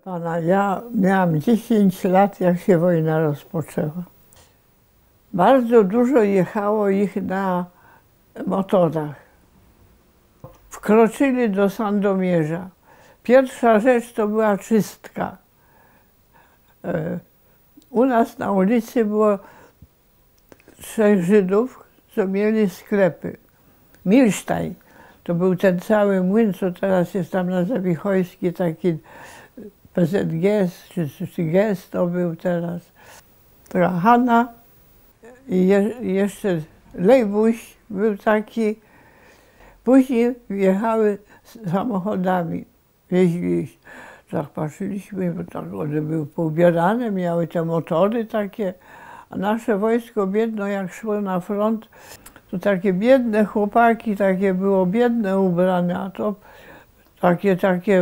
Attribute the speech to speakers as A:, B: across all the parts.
A: Pana, ja miałam 10 lat, jak się wojna rozpoczęła. Bardzo dużo jechało ich na motorach. Wkroczyli do Sandomierza. Pierwsza rzecz to była czystka. U nas na ulicy było 3 Żydów, co mieli sklepy. Milsztaj, to był ten cały młyn, co teraz jest tam na Zawichojskiej, taki PZG, czy GES to był teraz. Hanna i jeszcze Lejbuś był taki. Później wjechały samochodami, wieźli. Tak patrzyliśmy, bo tak one były poubierane, miały te motory takie. A nasze wojsko biedno, jak szło na front, to takie biedne chłopaki, takie było biedne ubrane, a to takie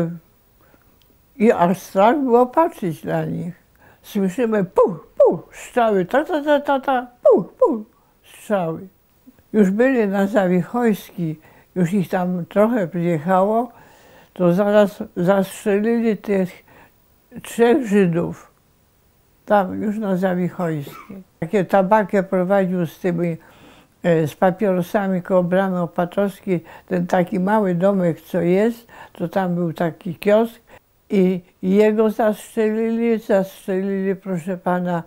A: i aż strach było patrzeć na nich. Słyszymy puch, puch, strzały, puch, puch, strzały. Już byli na Zawichojskiej, już ich tam trochę przyjechało, to zaraz zastrzelili tych 3 Żydów. Tam już na Zawichojskiej. Takie tabakę prowadził z papierosami koło bramy Opatowskiej, ten taki mały domek, co jest, to tam był taki kiosk i jego zastrzelili, proszę pana,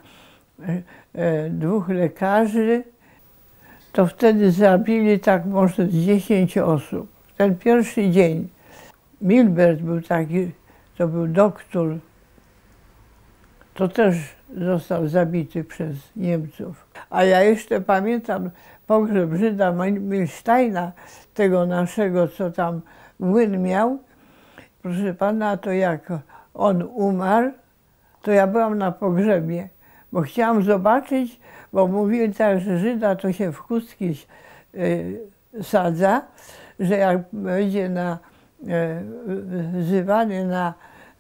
A: 2 lekarzy. To wtedy zabili tak może 10 osób. Ten pierwszy dzień. Milbert był taki, to był doktor, to też został zabity przez Niemców. A ja jeszcze pamiętam pogrzeb Żyda Milsztajna, tego naszego, co tam młyn miał. Proszę pana, to jak on umarł, to ja byłam na pogrzebie, bo chciałam zobaczyć, bo mówili tak, że Żyda to się w chustki sadza, że jak będzie wzywany na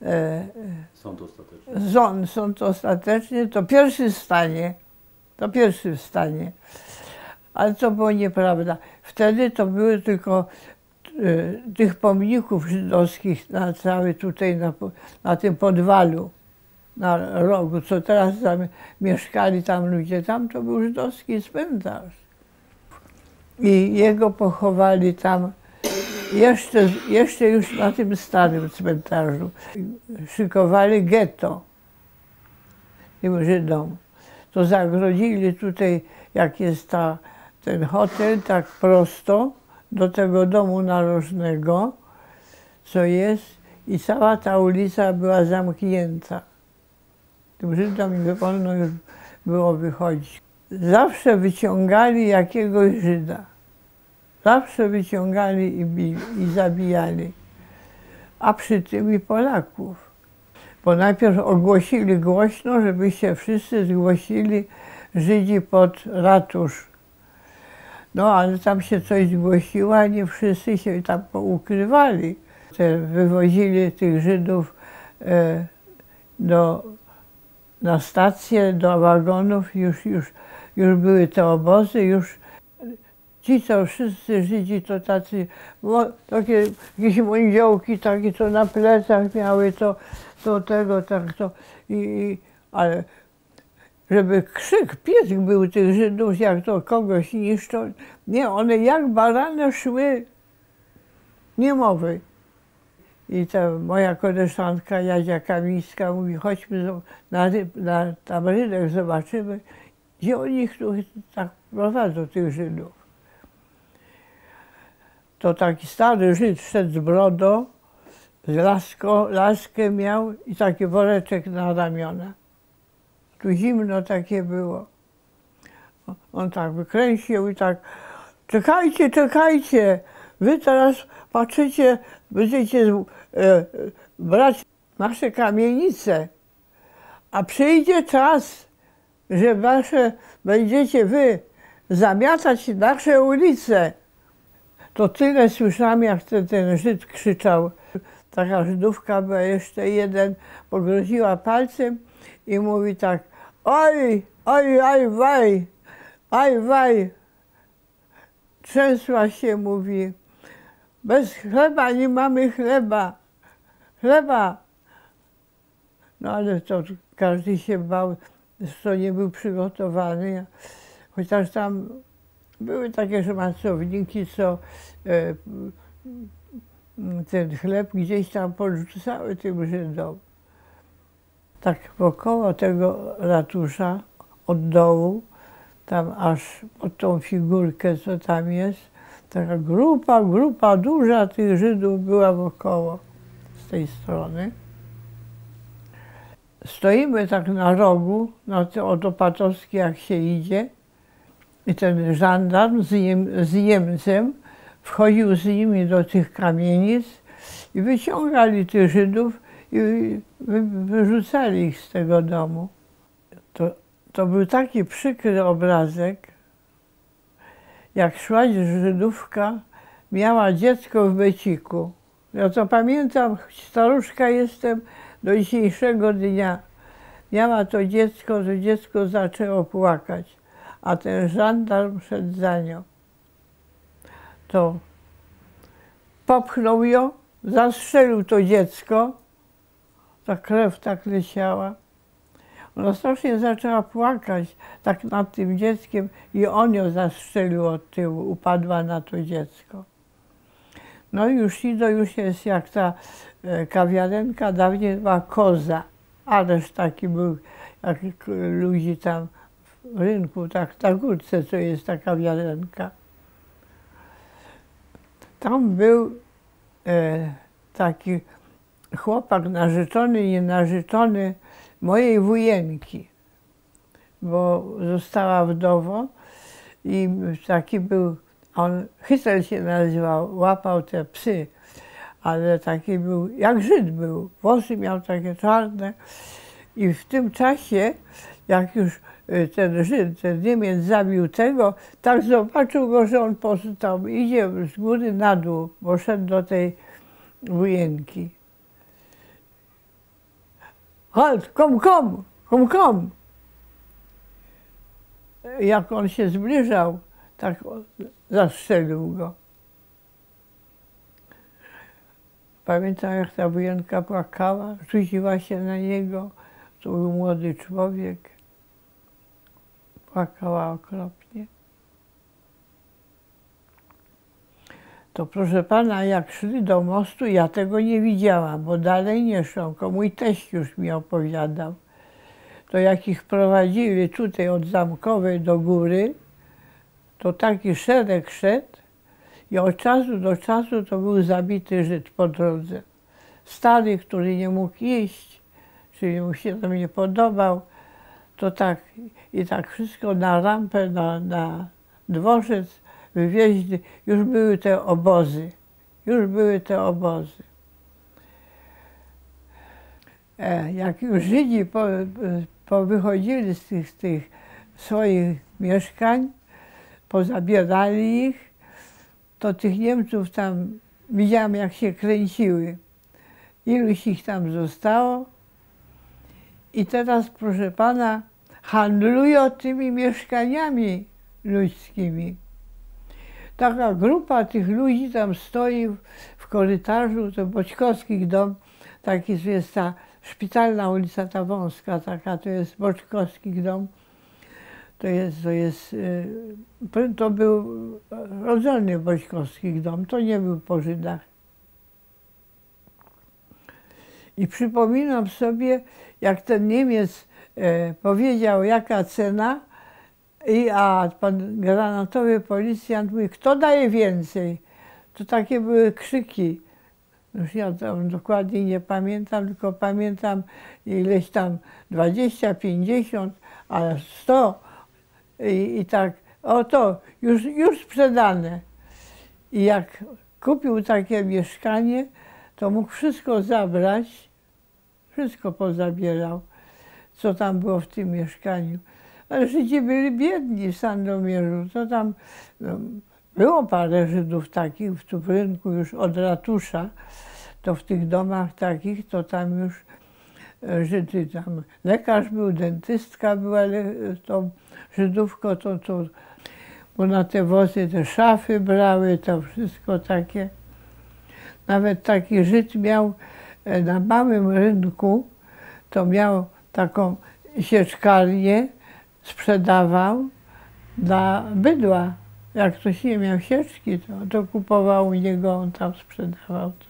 A: sąd ostateczny, to pierwszy wstanie. To pierwszy wstanie. Ale to było nieprawda. Wtedy to były tylko tych pomników żydowskich na cały tutaj, na tym podwalu, na rogu, co teraz tam mieszkali tam ludzie, tam to był żydowski cmentarz. I jego pochowali tam jeszcze już na tym starym cmentarzu. Szykowali getto tym Żydom. To zagrodzili tutaj, jak jest ten hotel, tak prosto do tego domu narożnego, co jest, i cała ta ulica była zamknięta. Tym Żydom nie wolno już było wychodzić. Zawsze wyciągali jakiegoś Żyda. Zawsze wyciągali i zabijali. A przy tym i Polaków. Bo najpierw ogłosili głośno, żeby się wszyscy zgłosili Żydzi pod ratusz. No ale tam się coś zgłosiło, a nie wszyscy się tam poukrywali. Wywozili tych Żydów na stację, do wagonów, już były te obozy, już ci, co wszyscy Żydzi, to tacy, takie jakieś mądziołki takie, co na plecach miały, ale żeby krzyk, piesk był tych Żydów, jak to kogoś niszczą. Nie, one jak barany szły, nie mowy. I ta moja koleżanka Jadzia Kamińska mówi, chodźmy tam rynek, zobaczymy, gdzie oni ich tu tak prowadzą, tych Żydów. To taki stary Żyd szedł z brodą, laskę miał i taki woreczek na ramiona. Tu zimno takie było. On tak wykręcił i tak, czekajcie, czekajcie, wy teraz patrzycie, będziecie brać nasze kamienice, a przyjdzie czas, że będziecie wy zamiatać nasze ulice. To tyle słyszałam, jak ten Żyd krzyczał. Taka Żydówka była, jeszcze jeden, pogroziła palcem i mówi tak, oj, oj, aj, waj, aj, waj. Trzęsła się, mówi, bez chleba nie mamy chleba, chleba. No ale to każdy się bał, kto nie był przygotowany. Chociaż tam były takie szmacowniki, co ten chleb gdzieś tam podrzucały tym Żydom. Tak wokoło tego ratusza, od dołu, tam aż pod tą figurkę, co tam jest, taka grupa duża tych Żydów była wokoło z tej strony. Stoimy tak na rogu, od Opatowskiej jak się idzie, i ten żandarm z Niemcem wchodził z nimi do tych kamienic i wyciągali tych Żydów i wyrzucali ich z tego domu. To był taki przykry obrazek, jak szła Żydówka, miała dziecko w beciku. Ja to pamiętam, staruszka jestem do dzisiejszego dnia. Miała to dziecko zaczęło płakać, a ten żandarm szedł za nią. To popchnął ją, zastrzelił to dziecko, ta krew tak leciała. Ona strasznie zaczęła płakać tak nad tym dzieckiem i on ją zastrzelił od tyłu, upadła na to dziecko. No i już jest jak ta kawiarenka, dawniej była Koza, ależ taki był, jak ludzi tam w rynku, tak na górce, co jest ta kawiarenka. Tam był taki chłopak narzeczony, nienarzeczony mojej wujenki, bo została wdową i taki był, on Hycel się nazywał, łapał te psy, ale taki był, jak Żyd był, włosy miał takie czarne i w tym czasie, jak już ten Żyd, ten Niemiec zabił tego, tak zobaczył go, że on tam idzie z góry na dół, bo szedł do tej wujenki. Halt, kom! Jak on się zbliżał, tak zastrzelił go. Pamiętam, jak ta wujenka płakała, rzuciła się na niego, to był młody człowiek. Płakała okropnie. To proszę pana, jak szli do mostu, ja tego nie widziałam, bo dalej nie szłam, tylko mój teść już mi opowiadał. To jak ich prowadzili tutaj od Zamkowej do góry, to taki szereg szedł i od czasu do czasu to był zabity Żyd po drodze. Stary, który nie mógł iść, czyli mu się to nie podobał, to tak i tak wszystko na rampę, na dworzec wywieźli. Już były te obozy. Jak już Żydzi powychodzili z tych swoich mieszkań, pozabierali ich, to tych Niemców tam widziałam, jak się kręciły. Iluś ich tam zostało i teraz, proszę pana, handlują tymi mieszkaniami ludzkimi. Taka grupa tych ludzi tam stoi w korytarzu, to Boćkowskich dom, taki jest ta szpitalna ulica, ta wąska taka, to jest Boćkowskich dom. To był rodzony Boćkowskich dom, to nie był po Żydach. I przypominam sobie, jak ten Niemiec powiedział, jaka cena, a pan granatowy policjant mówi, kto daje więcej? To takie były krzyki. Już ja tam dokładnie nie pamiętam, tylko pamiętam ileś tam 20, 50, a 100 i tak, oto, już sprzedane. I jak kupił takie mieszkanie, to mógł wszystko zabrać, wszystko pozabierał, co tam było w tym mieszkaniu. Ale Żydzi byli biedni w Sandomierzu, to tam było parę Żydów takich w rynku już od ratusza, to w tych domach takich, to tam już Żydy, tam lekarz był, dentystka była, to Żydówko, bo na te wozy te szafy brały, to wszystko takie. Nawet taki Żyd miał na małym rynku to miał taką sieczkarnię, sprzedawał dla bydła. Jak ktoś nie miał sieczki, to kupował u niego, on tam sprzedawał to.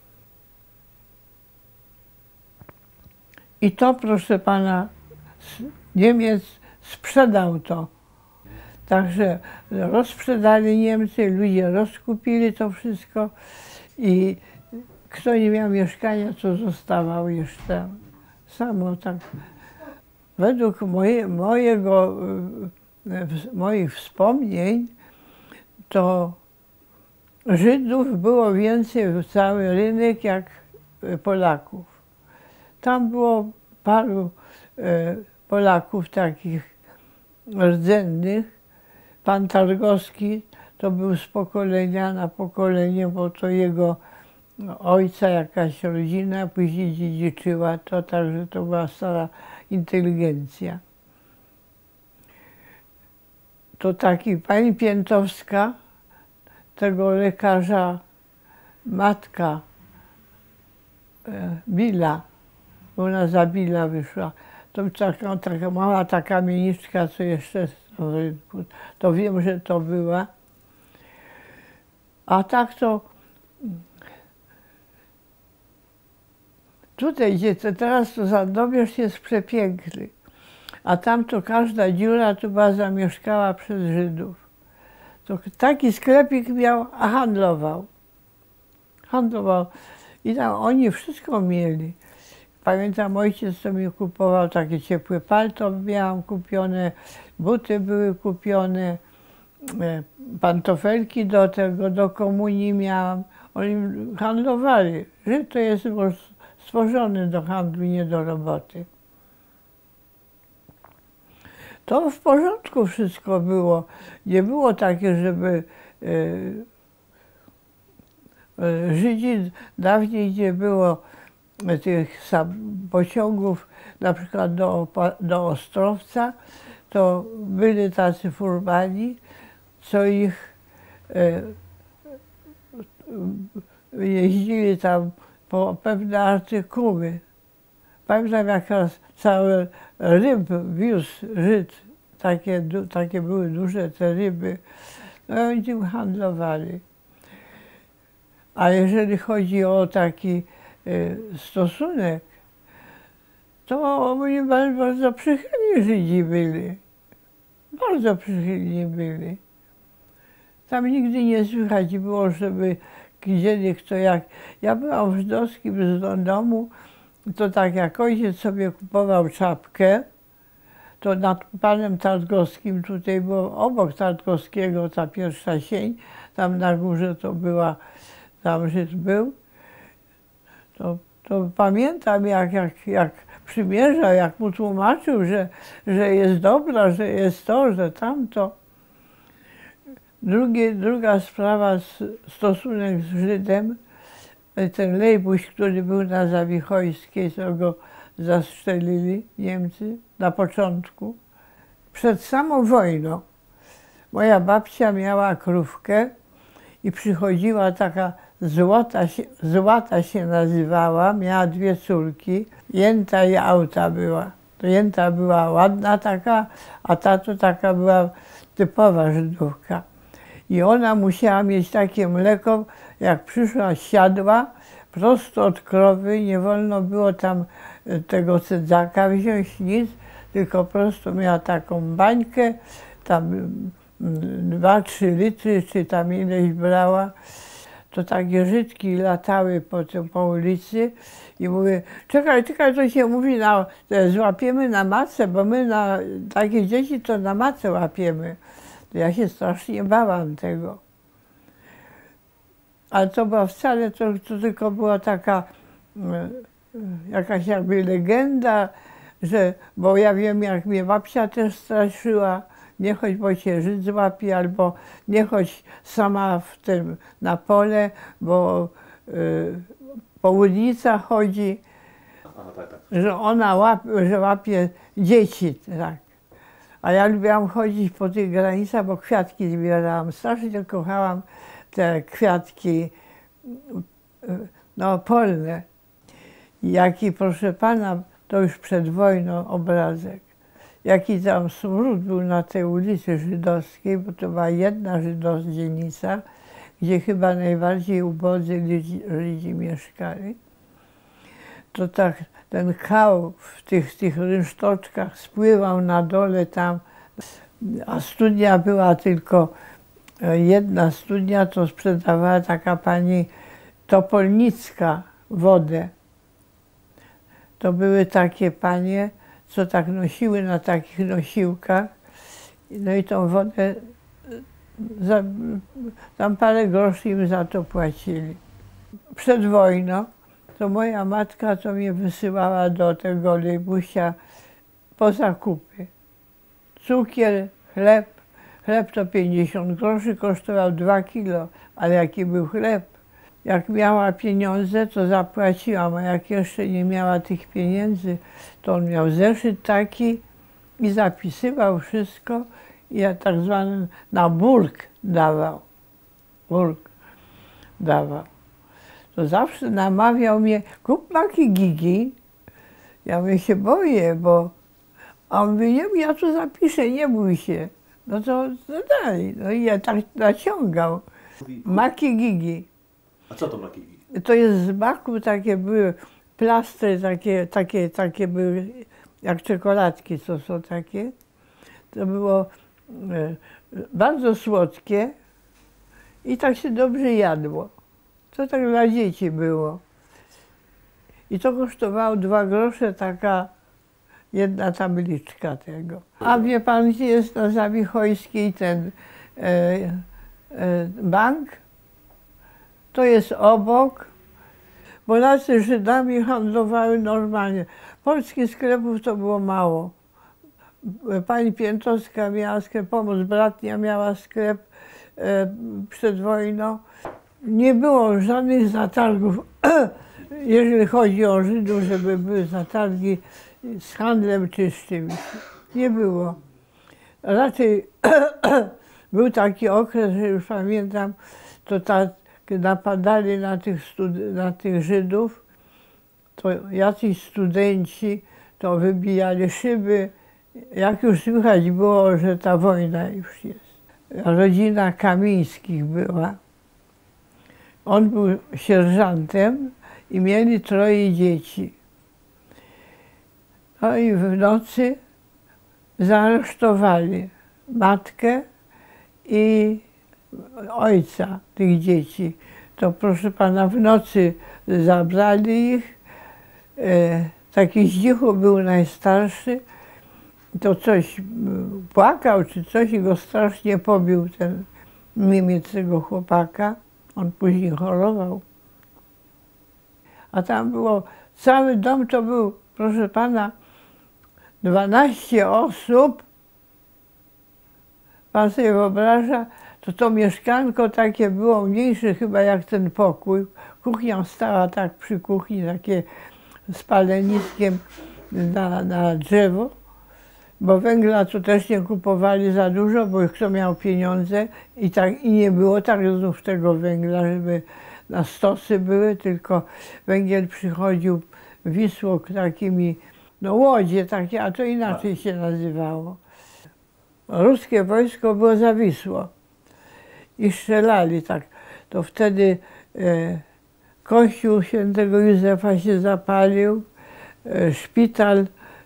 A: I to, proszę pana, Niemiec sprzedał to. Także rozsprzedali Niemcy, ludzie rozkupili to wszystko i kto nie miał mieszkania, to zostawał jeszcze samo tak. Według moich wspomnień, to Żydów było więcej w cały rynek jak Polaków. Tam było paru Polaków takich rdzennych. Pan Targowski to był z pokolenia na pokolenie, bo to jego ojca jakaś rodzina później dziedziczyła to, także to była stara inteligencja. To taki pani Piętowska, tego lekarza, matka Billa, ona za Billa wyszła. To taka mała ta kamieniczka, co jeszcze w rynku, to wiem, że to była. A tak to tutaj, gdzie teraz to Sandomierz jest przepiękny, a tam to każda dziura tu była zamieszkała przez Żydów. To taki sklepik miał, a handlował. Handlował. I tam oni wszystko mieli. Pamiętam, ojciec co mi kupował takie ciepłe palto, miałam kupione, buty były kupione, pantofelki do komunii miałam. Oni handlowali. Żyd to jest stworzony do handlu, nie do roboty. To w porządku wszystko było. Nie było takie, żeby Żydzi dawniej nie było tych pociągów, na przykład do Ostrowca, to byli tacy furmani, co ich jeździli tam po pewne artykuły. Pamiętam, jak raz cały ryb wiózł Żyd, takie były duże te ryby, no i oni tym handlowali. A jeżeli chodzi o taki stosunek, to oni bardzo przychylni Żydzi byli. Bardzo przychylni byli. Tam nigdy nie słychać było, żeby gdzie kto jak... Ja byłam w żydowskim domu, to tak jak ojciec sobie kupował czapkę, to nad panem Targowskim, tutaj było obok Targowskiego ta pierwsza sień, tam na górze to była, tam Żyd był, to pamiętam jak przymierzał, jak mu tłumaczył, że jest dobra, że jest to, że tamto. Druga sprawa, stosunek z Żydem, ten Lejbuś, który był na Zawichojskiej, co go zastrzelili Niemcy na początku, przed samą wojną. Moja babcia miała krówkę i przychodziła taka Złata się nazywała, miała dwie córki, Jęta i Auta była. To Jęta była ładna taka, a ta to taka była typowa Żydówka. I ona musiała mieć takie mleko, jak przyszła, siadła prosto od krowy, nie wolno było tam tego cydzaka wziąć, nic, tylko prosto miała taką bańkę, tam 2-3 litry, czy tam ileś brała. To takie Żydki latały po ulicy i mówię, czekaj, to się mówi, złapiemy na macę, bo my takie dzieci to na macę łapiemy. To ja się strasznie bałam tego. Ale to była wcale, to tylko była taka jakaś jakby legenda, bo ja wiem, jak mnie babcia też straszyła, nie chodź, bo cię Żyd złapie, albo nie chodź sama na pole, bo po ulicach chodzi, że ona łapie dzieci, tak. A ja lubiłam chodzić po tych granicach, bo kwiatki zbierałam. Strasznie kochałam te kwiatki polne. Proszę pana, to już przed wojną obrazek. Jaki tam smród był na tej ulicy Żydowskiej, bo to była jedna żydowska dzielnica, gdzie chyba najbardziej ubodzy Żydzi mieszkali. To tak ten kał w tych rynsztoczkach spływał na dole tam, a studnia była tylko jedna studnia, to sprzedawała taka pani Topolnicka wodę. To były takie panie, co tak nosiły na takich nosiłkach. No i tą wodę, tam parę groszy im za to płacili. Przed wojną to moja matka to mnie wysyłała do tego Lejbusia po zakupy. Cukier, chleb. Chleb to 50 groszy, kosztował 2 kilo, ale jaki był chleb. Jak miała pieniądze, to zapłaciłam, a jak jeszcze nie miała tych pieniędzy, to on miał zeszyt taki i zapisywał wszystko i ja tak zwany na burk dawał. Burk dawał. To zawsze namawiał mnie, kup maki Gigi. Ja mówię, się boję, bo... A on mówi, nie, ja tu zapiszę, nie bój się. No to daj. No i ja tak naciągał. Maki Gigi.
B: A co to maki Gigi?
A: To jest z maku, takie były plastry, takie były jak czekoladki, co są takie. To było bardzo słodkie i tak się dobrze jadło. To tak dla dzieci było. I to kosztowało 2 grosze, taka jedna tabliczka tego. A wie pan, gdzie jest na Zawichojskiej ten bank? To jest obok. Polacy Żydami handlowały normalnie. Polskich sklepów to było mało. Pani Piętowska miała sklep, Pomoc Bratnia miała sklep przed wojną. Nie było żadnych zatargów, jeżeli chodzi o Żydów, żeby były zatargi z handlem czy z czymś. Nie było. Raczej był taki okres, że już pamiętam, to napadali na tych Żydów, to jacyś studenci to wybijali szyby. Jak już słychać było, że ta wojna już jest. Rodzina Kamińskich była. On był sierżantem i mieli 3 dzieci. No i w nocy zaaresztowali matkę i ojca tych dzieci. To proszę pana, w nocy zabrali ich. Taki Zdzichu był najstarszy. To coś płakał czy coś i go strasznie pobił ten Niemiec tego chłopaka. On później chorował. A tam było, cały dom to był, proszę pana, 12 osób. Pan sobie wyobraża, to mieszkanko takie było mniejsze chyba jak ten pokój. Kuchnia stała tak przy kuchni, takie z paleniskiem na drzewo. Bo węgla to też nie kupowali za dużo, bo kto miał pieniądze i nie było tak znów tego węgla, żeby na stosy były, tylko węgiel przychodził Wisłą takimi, no łodzie takie, a to inaczej się nazywało. Ruskie wojsko było za Wisłą i strzelali tak. To wtedy kościół świętego Józefa się zapalił, szpital,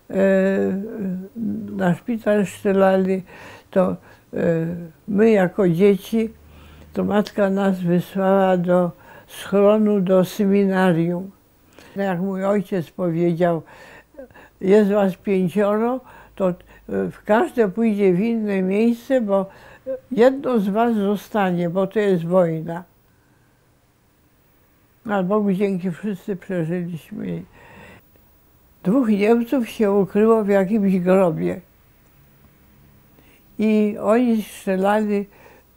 A: na szpital strzelali, to my jako dzieci, to matka nas wysłała do schronu, do seminarium. Jak mój ojciec powiedział, jest was 5, to każde pójdzie w inne miejsce, bo jedno z was zostanie, bo to jest wojna. Ale Bogu dzięki wszyscy przeżyliśmy. 2 Niemców się ukryło w jakimś grobie. I oni strzelali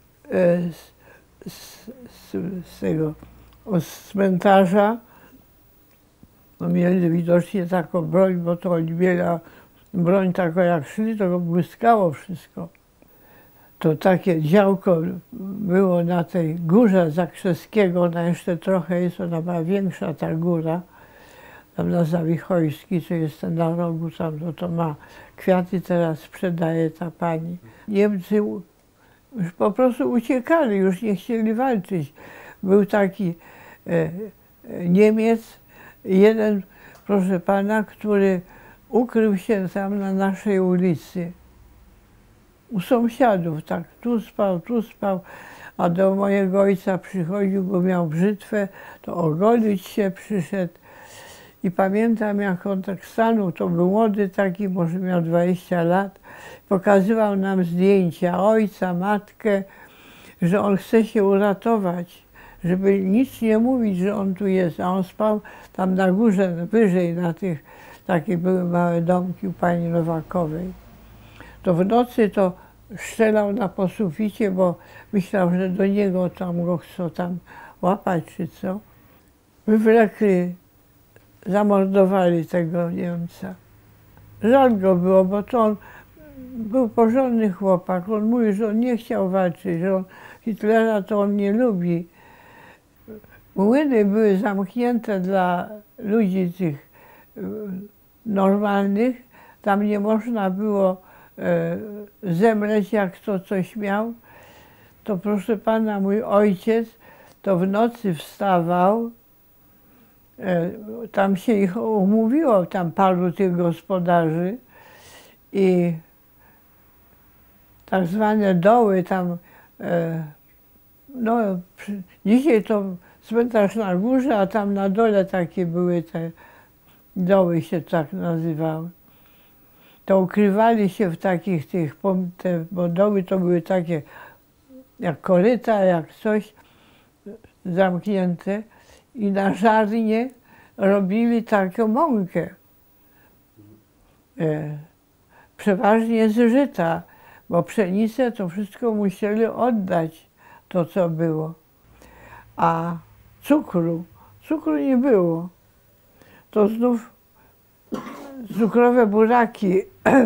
A: z tego cmentarza. No mieli widocznie taką broń, bo to oni mieli broń taką jak szli, to go błyskało wszystko. To takie działko było na tej górze Zakrzeskiego, ona jeszcze trochę jest, ona była większa ta góra. tam na Zawichojskiej, co jest na rogu, tam to ma kwiaty, teraz sprzedaje ta pani. Niemcy już po prostu uciekali, już nie chcieli walczyć. Był taki Niemiec, jeden, proszę pana, który ukrył się tam na naszej ulicy. U sąsiadów, tak, tu spał, a do mojego ojca przychodził, bo miał brzytwę, to ogolić się przyszedł. I pamiętam, jak on tak stanął, to był młody taki, może miał 20 lat, pokazywał nam zdjęcia ojca, matkę, że on chce się uratować, żeby nic nie mówić, że on tu jest, a on spał tam na górze, wyżej na tych, takie były małe domki u pani Nowakowej. To w nocy to strzelał na posuficie, bo myślał, że do niego tam go chcą tam łapać czy co. Wywlekli, zamordowali tego Niemca. Żal go było, bo to on był porządny chłopak. On mówił, że on nie chciał walczyć, że on Hitlera to on nie lubi. Młyny były zamknięte dla ludzi tych normalnych. Tam nie można było zemleć, jak kto coś miał. To proszę pana, mój ojciec to w nocy wstawał, tam się ich umówiło, tam paru tych gospodarzy i tak zwane doły tam, no dzisiaj to cmentarz na górze, a tam na dole takie były te doły, się tak nazywały. To ukrywali się w takich tych, bo doły to były takie jak koryta, jak coś zamknięte i na żarnie robili taką mąkę. Przeważnie z żyta, bo pszenicę to wszystko musieli oddać, to co było. A cukru nie było. To znów cukrowe buraki,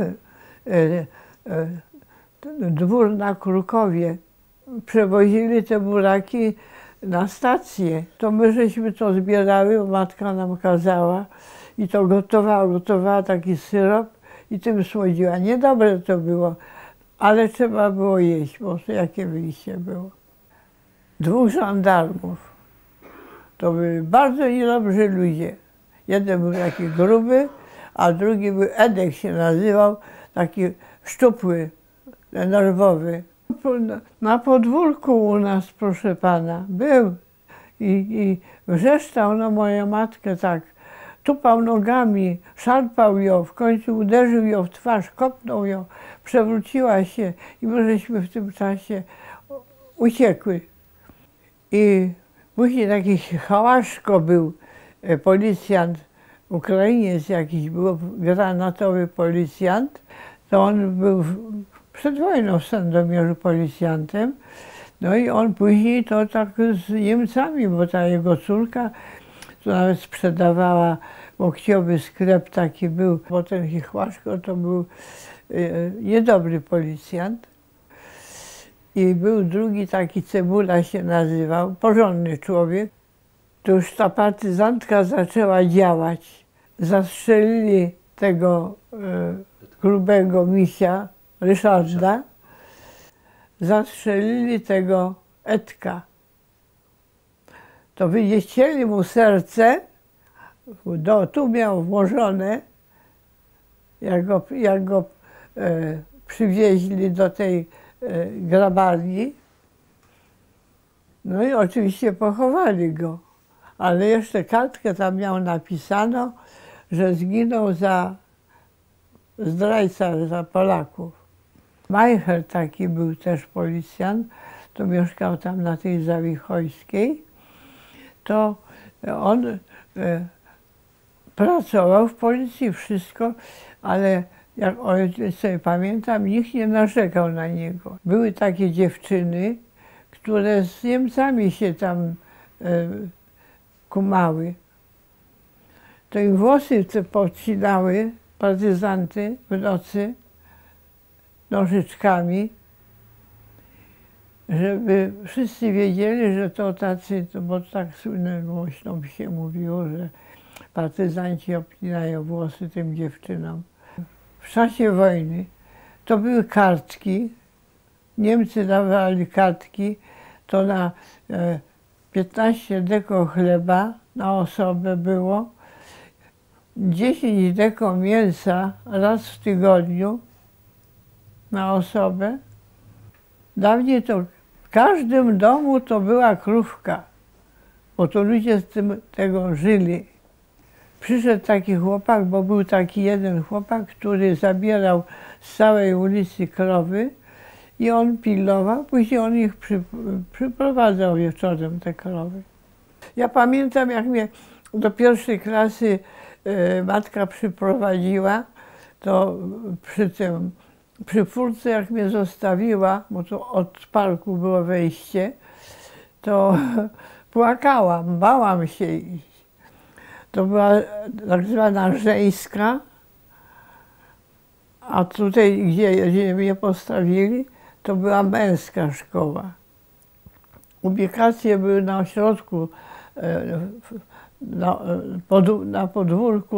A: dwór na Krukowie, przewozili te buraki na stację. To my żeśmy to zbierały, bo matka nam kazała i to gotowała taki syrop i tym słodziła. Niedobre to było, ale trzeba było jeść, bo jakie wyjście było. 2 żandarmów. To byli bardzo niedobrzy ludzie. Jeden był taki gruby, a drugi był Edek się nazywał, taki szczupły, nerwowy. Na podwórku u nas, proszę pana, był i wrzeszczał na moją matkę tak, tupał nogami, szarpał ją, w końcu uderzył ją w twarz, kopnął ją, przewróciła się i my żeśmy w tym czasie uciekły. I później taki Hałaszko był, policjant, Ukrainiec jakiś był, granatowy policjant, to on był przed wojną w Sandomierzu policjantem. No i on później to tak z Niemcami, bo ta jego córka to nawet sprzedawała, łokciowy sklep taki był. Bo ten Hałaszko to był niedobry policjant. I był drugi taki, Cebula się nazywał, porządny człowiek. To już ta partyzantka zaczęła działać. Zastrzelili tego grubego misia, Ryszarda. Zastrzelili tego Edka. To wycięli mu serce, tu miał włożone, jak go przywieźli do tej grabarni. No i oczywiście pochowali go. Ale jeszcze kartkę tam miał napisano, że zginął za zdrajca, za Polaków. Majcher taki był też policjant, to mieszkał tam na tej Zawichojskiej. To on pracował w policji, wszystko, ale jak sobie pamiętam, nikt nie narzekał na niego. Były takie dziewczyny, które z Niemcami się tam kumały. To im włosy podcinały partyzanty w nocy nożyczkami, żeby wszyscy wiedzieli, że to tacy, bo tak słynnie głośno się mówiło, że partyzanci obcinają włosy tym dziewczynom. W czasie wojny to były kartki, Niemcy dawali kartki, to na 15 deko chleba na osobę było, 10 deko mięsa raz w tygodniu na osobę. Dawniej to w każdym domu to była krówka, bo to ludzie z tego żyli. Przyszedł taki chłopak, bo był taki jeden chłopak, który zabierał z całej ulicy krowy i on pilnował, później on ich przyprowadzał wieczorem, te krowy. Ja pamiętam, jak mnie do pierwszej klasy matka przyprowadziła, to przy furce jak mnie zostawiła, bo to od parku było wejście, to płakałam, bałam się iść. To była tak zwana żeńska, a tutaj, gdzie mnie postawili, to była męska szkoła. Ubikacje były na ośrodku, na podwórku,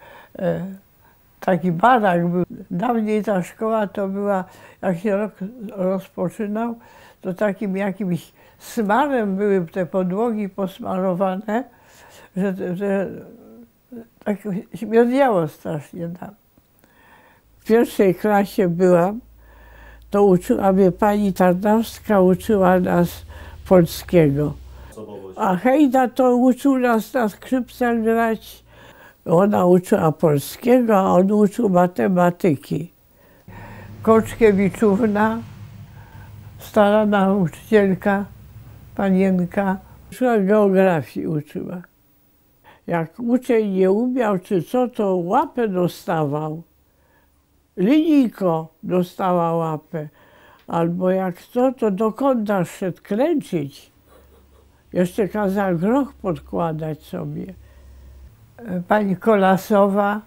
A: taki barak był. Dawniej ta szkoła to była, jak się rok rozpoczynał, to takim jakimś smarem były te podłogi posmarowane, że tak śmierdziało strasznie tam. W pierwszej klasie byłam, to uczyła mnie pani Tarnowska, uczyła nas polskiego. A Hejda to uczył nas na skrzypcach grać. Ona uczyła polskiego, a on uczył matematyki. Koczkiewiczówna, stara nauczycielka, panienka, uczyła geografii, uczyła. Jak uczeń nie umiał czy co, to łapę dostawał. Linijko dostała łapę. Albo jak co, to do kąta szedł kręcić. Jeszcze kazał groch podkładać sobie. Pani Kolasowa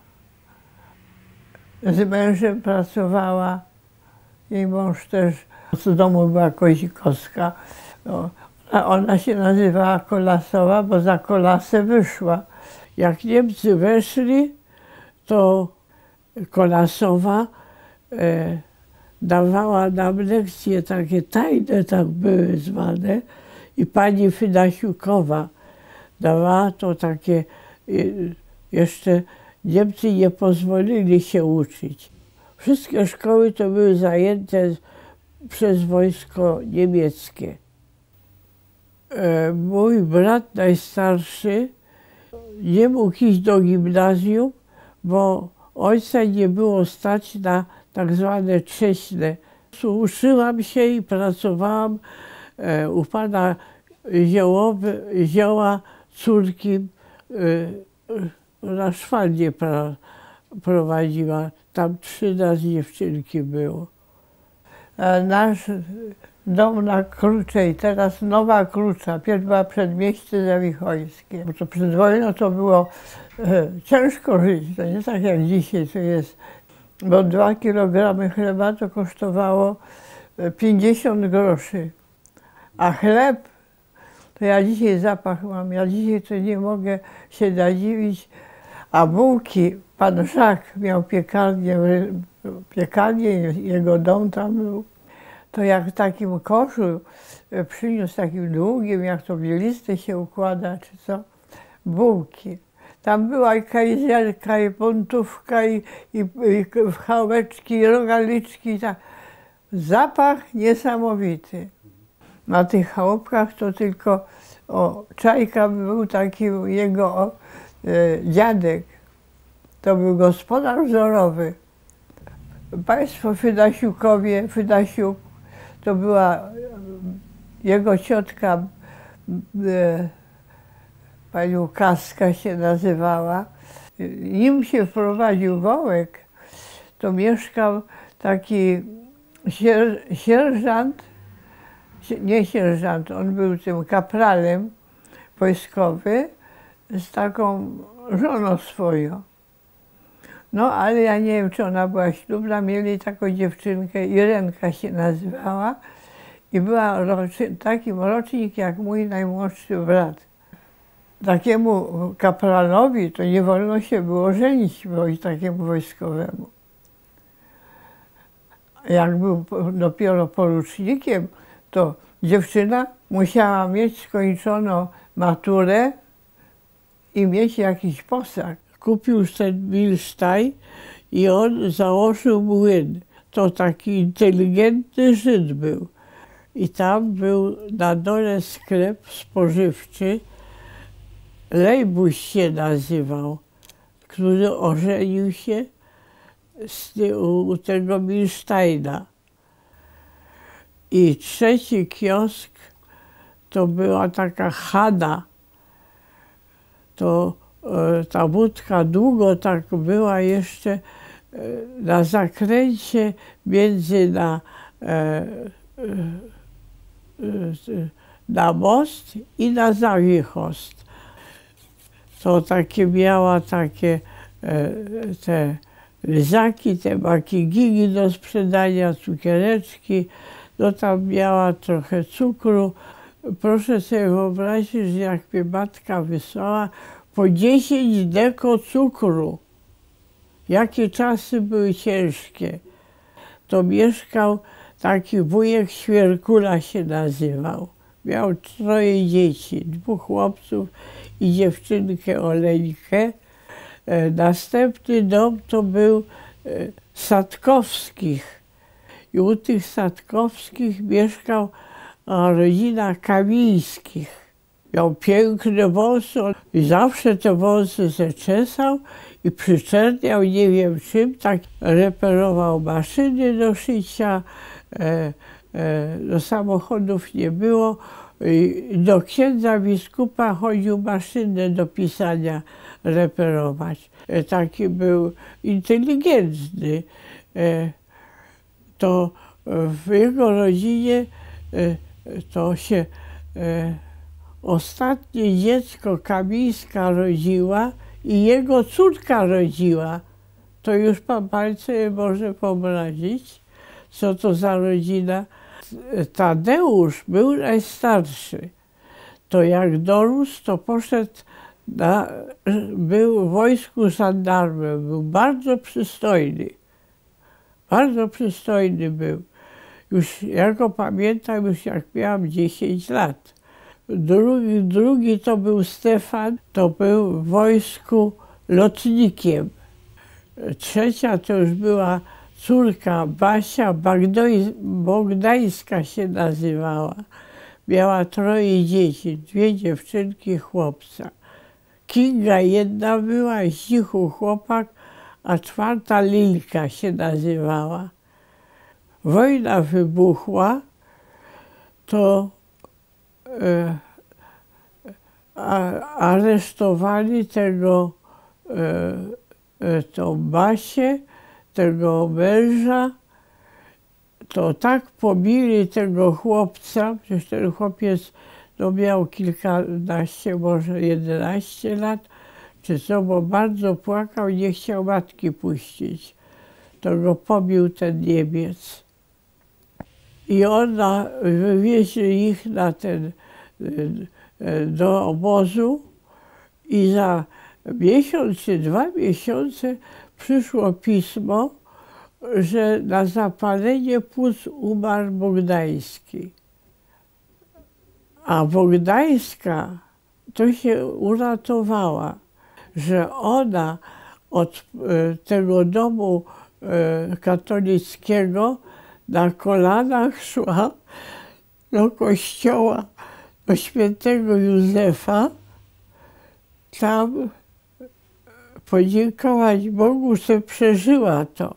A: z mężem pracowała. Jej mąż też z domu była Kozikowska. Ona się nazywała Kolasowa, bo za Kolasę wyszła. Jak Niemcy weszli, to Kolasowa dawała nam lekcje takie tajne, tak były zwane. I pani Fydasiukowa dawała to takie, jeszcze Niemcy nie pozwolili się uczyć. Wszystkie szkoły to były zajęte przez wojsko niemieckie. Mój brat najstarszy nie mógł iść do gimnazjum, bo ojca nie było stać na tak zwane trzeźne. Uczyłam się i pracowałam u pana Zioła, córki, na szwalnię prowadziła. Tam 3 nas dziewczynki było. Nasz dom na Kruczej, teraz Nowa Krucza, pierw była Przedmieście Zawichojskie. Bo to przed wojną to było ciężko żyć, to nie tak jak dzisiaj to jest. Bo 2 kilogramy chleba to kosztowało 50 groszy. A chleb, to ja dzisiaj zapach mam, ja dzisiaj to nie mogę się nadziwić. A bułki, pan Żak miał piekarnię, jego dom tam był. To jak w takim koszu przyniósł takim długim, jak to bieliste się układa, czy co, bułki. Tam była i kajzelka, i pontówka, i chałeczki, i rogaliczki. Zapach niesamowity. Na tych chałupkach to tylko Czajka był taki jego dziadek. To był gospodarz wzorowy. Państwo Fydasiukowie, Fydasiuk, to była jego ciotka, pani Łukaska się nazywała. Nim się wprowadził Wołek, to mieszkał taki sierżant, nie sierżant, on był tym kapralem wojskowy z taką żoną swoją. No ale ja nie wiem, czy ona była ślubna, mieli taką dziewczynkę, Irenka się nazywała i była takim rocznik jak mój najmłodszy brat. takiemu kapralowi to nie wolno się było żenić, bo i takiemu wojskowemu. Jak był dopiero porucznikiem, to dziewczyna musiała mieć skończoną maturę i mieć jakiś posag. Kupił ten Milstein i on założył młyn. To taki inteligentny Żyd był. I tam był na dole sklep spożywczy, Lejbuś się nazywał, który ożenił się u tego Milsteina. I trzeci kiosk to była taka chana. To ta budka długo tak była jeszcze na zakręcie między na most i na Zawichost. To takie miała takie te lizaki, te makigigi do sprzedania, cukiereczki. No tam miała trochę cukru. Proszę sobie wyobrazić, że jak mnie matka wysłała po 10 deko cukru. Jakie czasy były ciężkie. To mieszkał taki wujek Świerkula się nazywał. Miał 3 dzieci, 2 chłopców i dziewczynkę Oleńkę. Następny dom to był Sadkowskich. I u tych Sadkowskich mieszkał rodzina Kamińskich. Miał piękne wąsy i zawsze te wąsy zeczesał i przyczerniał nie wiem czym, tak reperował maszyny do szycia, do samochodów nie było. Do księdza biskupa chodził maszynę do pisania reperować. Taki był inteligentny. To w jego rodzinie to się ostatnie dziecko Kamińska rodziła i jego córka rodziła. To już pan palce może wyobrazić, co to za rodzina. Tadeusz był najstarszy. To jak dorósł, to poszedł był w wojsku żandarmem, był bardzo przystojny. Bardzo przystojny był. Już, ja go pamiętam, już jak miałam 10 lat. Drugi to był Stefan, to był w wojsku lotnikiem. Trzecia to już była córka Basia, Bogdańska się nazywała. Miała 3 dzieci, 2 dziewczynki, chłopca. Kinga jedna była, Zdzichu chłopak, a 4 Lilka się nazywała. Wojna wybuchła, to aresztowali tą Basię, tego męża. To tak pobili tego chłopca, przecież ten chłopiec no, miał kilkanaście, może 11 lat, czy co, bo bardzo płakał, nie chciał matki puścić. To go pobił ten Niemiec. I ona wywieźli ich na do obozu i za miesiąc czy 2 miesiące przyszło pismo, że na zapalenie płuc umarł Bogdański. A Bogdańska to się uratowała, że ona od tego domu katolickiego na kolanach szła do kościoła, do świętego Józefa, tam podziękować Bogu, że przeżyła to.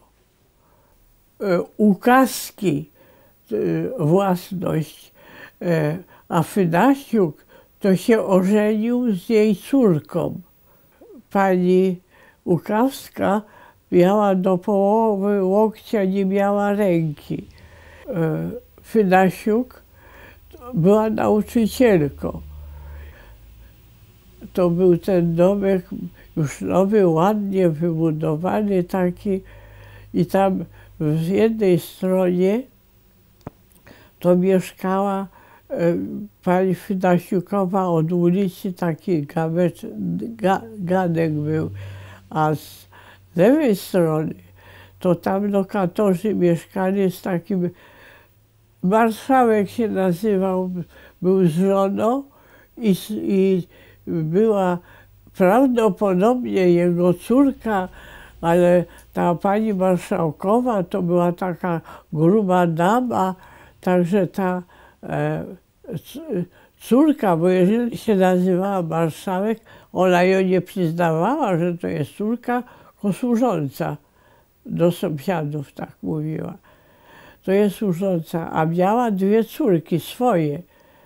A: Ukaski, własność, a Fydasiuk to się ożenił z jej córką. Pani Łukawska miała do połowy łokcia, nie miała ręki. Fydasiuk była nauczycielką. To był ten domek już nowy, ładnie wybudowany taki i tam w jednej stronie to mieszkała pani Fidasiukowa od ulicy taki ganek był, a z lewej strony to tam lokatorzy mieszkali, jest taki marszałek się nazywał, był z żoną i była prawdopodobnie jego córka, ale ta pani marszałkowa to była taka gruba dama, także ta córka, bo jeżeli się nazywała marszałek, ona ją nie przyznawała, że to jest córka, tylko służąca. Do sąsiadów tak mówiła. To jest służąca, a miała dwie córki swoje.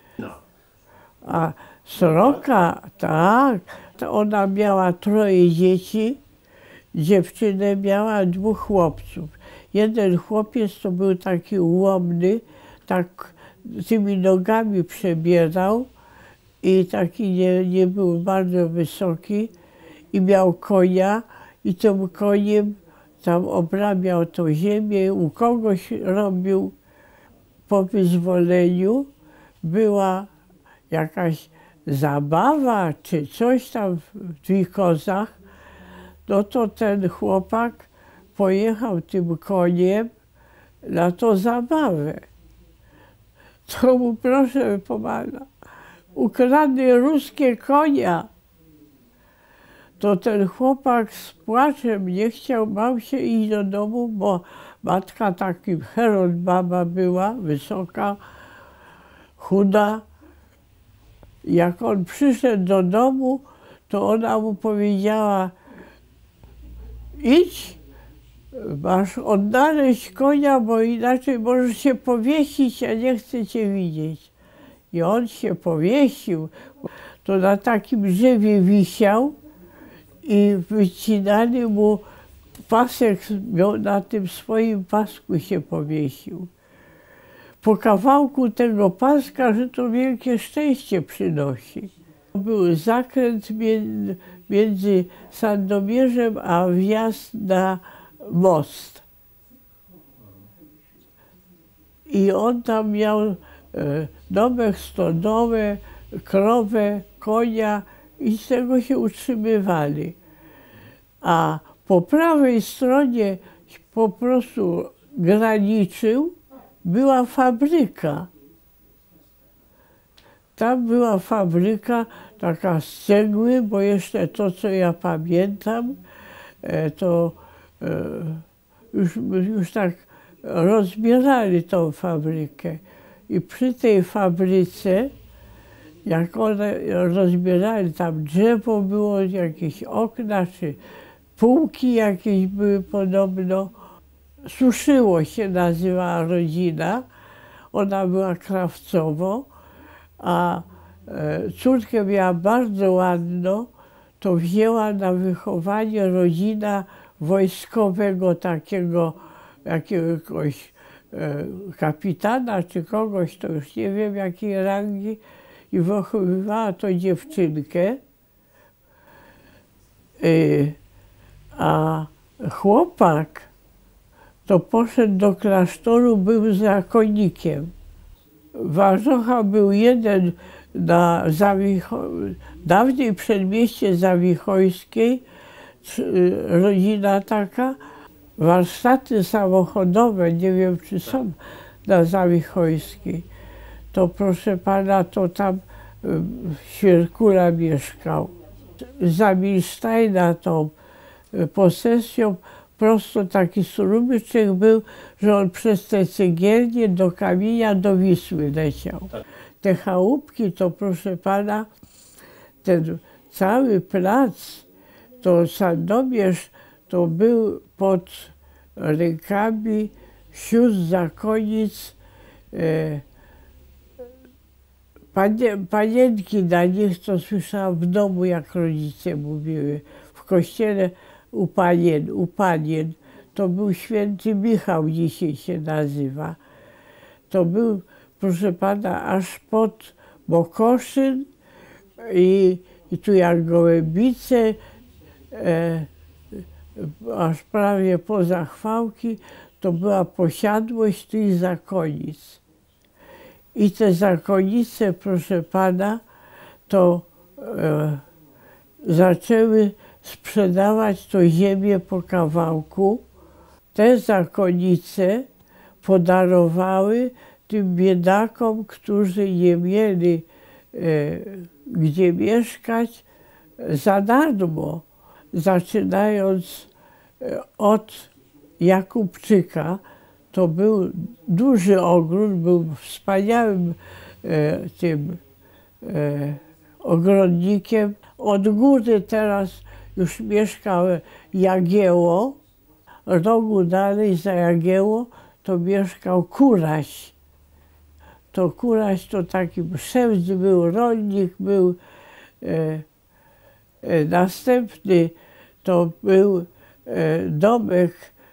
A: A Sroka, tak, to ona miała 3 dzieci, dziewczynę miała, 2 chłopców. Jeden chłopiec to był taki ułomny, tak tymi nogami przebierał i taki nie był bardzo wysoki i miał konia i tym koniem tam obrabiał tą ziemię, u kogoś robił. Po wyzwoleniu była jakaś zabawa czy coś tam w tych kozach, no to ten chłopak pojechał tym koniem na tą zabawę. To mu, proszę pana, ukradli ruskie konia. To ten chłopak z płaczem nie chciał, bał się iść do domu, bo matka taki Herod baba była, wysoka, chuda. Jak on przyszedł do domu, to ona mu powiedziała: idź, masz odnaleźć konia, bo inaczej możesz się powiesić, ja nie chcę cię widzieć. I on się powiesił. To na takim drzewie wisiał i wycinali mu pasek, na tym swoim pasku się powiesił. Po kawałku tego paska, że to wielkie szczęście przynosi. Był zakręt między Sandomierzem a wjazd na most. I on tam miał domek, stodołę, krowę, konia i z tego się utrzymywali. A po prawej stronie po prostu graniczył, była fabryka. Tam była fabryka taka z cegły, bo jeszcze to, co ja pamiętam, to już tak rozbierali tą fabrykę. I przy tej fabryce, jak one rozbierali, tam drzewo było, jakieś okna, czy półki jakieś były podobno. Suszyło się nazywała rodzina. Ona była krawcową, a córkę miała bardzo ładną, to wzięła na wychowanie rodzina wojskowego takiego, jakiegoś kapitana czy kogoś, to już nie wiem jakiej rangi, i wychowywała tą dziewczynkę. A chłopak to poszedł do klasztoru, był zakonnikiem. Warzocha był jeden na dawniej przedmieście Zawichojskiej, rodzina taka, warsztaty samochodowe, nie wiem czy są na Zawichojskiej. To proszę pana, to tam Świerkula mieszkał. Za Milsteina tą posesją prosto taki strumyczek był, że on przez te cegiernie do Kamienia, do Wisły leciał. Te chałupki to, proszę pana, ten cały plac, to Sandomierz, to był pod rękami sióstr zakonic, panienki na nich, to słyszałam w domu, jak rodzice mówiły. W kościele u panien, to był święty Michał, dzisiaj się nazywa. To był, proszę pana, aż pod Mokoszyn i tu jak Gołębice, aż prawie poza Chwałki, to była posiadłość tych zakonic. I te zakonnice, proszę pana, to zaczęły sprzedawać to ziemię po kawałku. Te zakonnice podarowały tym biedakom, którzy nie mieli gdzie mieszkać, za darmo. Zaczynając od Jakubczyka, to był duży ogród, był wspaniałym tym ogrodnikiem. Od góry teraz już mieszkał Jagiełło, rogu dalej za Jagiełło to mieszkał Kuraś. To Kuraś to taki szewc był, rolnik był. Następny to był domek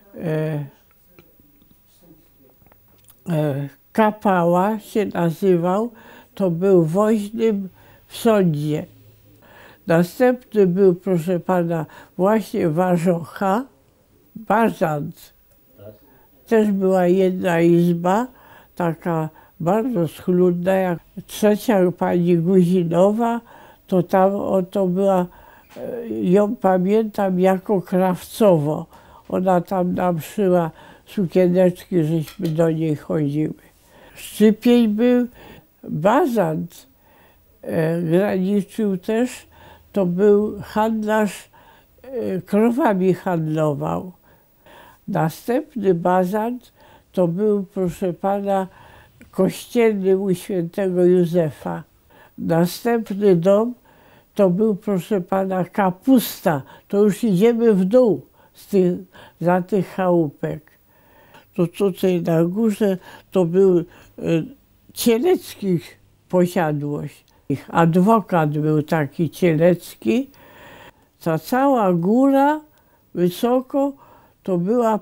A: Kapała się nazywał, to był woźnym w sądzie. Następny był, proszę pana, właśnie Warzocha, Barzant. Też była jedna izba, taka bardzo schludna, jak trzecia pani Guzinowa, to tam to była, ją pamiętam jako krawcowo. Ona tam nam szyła sukieneczki, żeśmy do niej chodziły. Szczypień był, Bazant graniczył też, to był handlarz, krowami handlował. Następny Bazant to był, proszę pana, kościelny u świętego Józefa. Następny dom to był, proszę pana, Kapusta. To już idziemy w dół za tych chałupek. To tutaj na górze to był Cieleckich posiadłość. Ich adwokat był taki Cielecki. Ta cała góra wysoko to była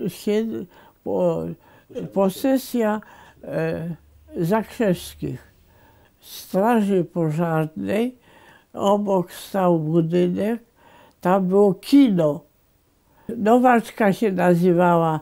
A: posesja Zakrzewskich. Straży Pożarnej, obok stał budynek, tam było kino. Nowaczka się nazywała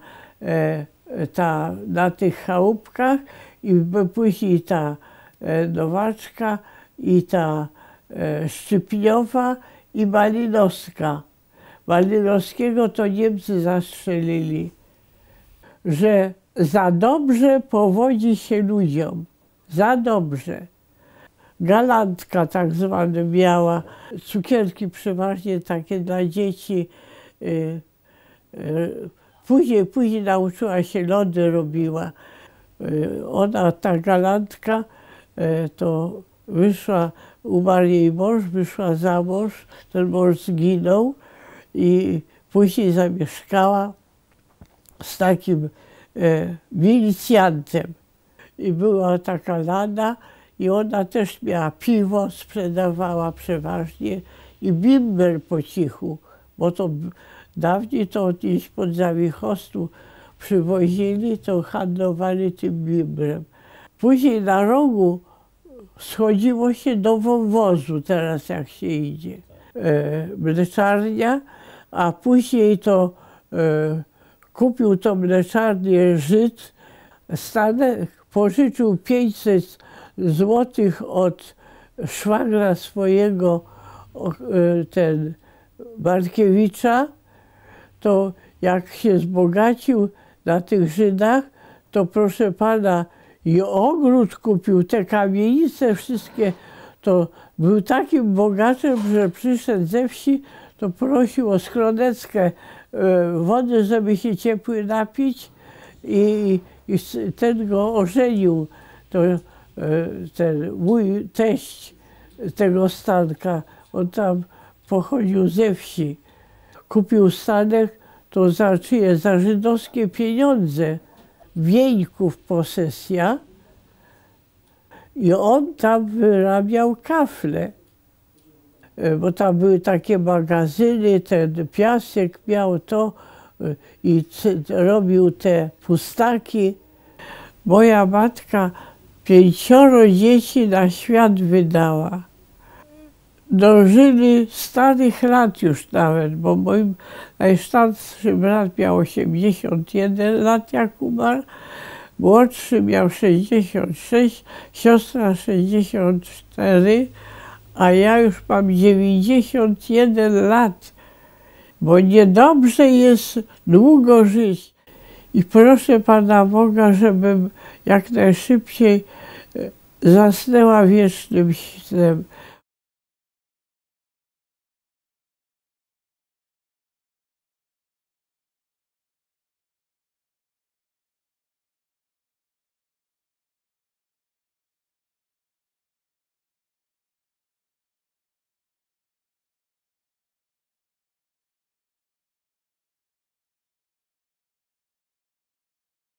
A: na tych chałupkach i później ta Nowaczka i ta Szczypniowa i Malinowska. Malinowskiego to Niemcy zastrzelili, że za dobrze powodzi się ludziom, za dobrze. Galantka tak zwane miała, cukierki przeważnie takie dla dzieci. Później nauczyła się, lody robiła. Ona, ta galantka, to wyszła, umarł jej mąż, wyszła za mąż, ten mąż zginął i później zamieszkała z takim milicjantem. I była taka lada i ona też miała piwo, sprzedawała przeważnie i bimber po cichu, bo to dawniej to gdzieś pod Zawichostu przywozili, to handlowali tym bimbrem. Później na rogu schodziło się do wąwozu, teraz jak się idzie, mleczarnia, a później to kupił tą mleczarnię Żyd, Stanek pożyczył 500 złotych od szwagra swojego, ten Bartkiewicza, to jak się wzbogacił na tych Żydach, to proszę pana, i ogród kupił, te kamienice wszystkie, to był takim bogaczem, że przyszedł ze wsi, to prosił o skroneckę wody, żeby się ciepły napić i ten go ożenił, to ten mój teść tego Stanka, on tam pochodził ze wsi. Kupił stanek, to za czyje? Za żydowskie pieniądze, wieńków posesja, i on tam wyrabiał kafle, bo tam były takie magazyny, ten Piasek miał to i robił te pustaki. Moja matka 5 dzieci na świat wydała. Dożyli starych lat już nawet, bo mój najstarszy brat miał 81 lat, jak umarł, Młodszy miał 66, siostra 64, a ja już mam 91 lat, bo niedobrze jest długo żyć. I proszę Pana Boga, żebym jak najszybciej zasnęła wiecznym snem,